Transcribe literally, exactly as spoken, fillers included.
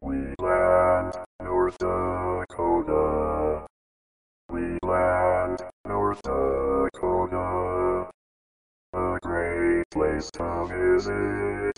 Wheatland, North Dakota. Wheatland, North Dakota. A great place to visit.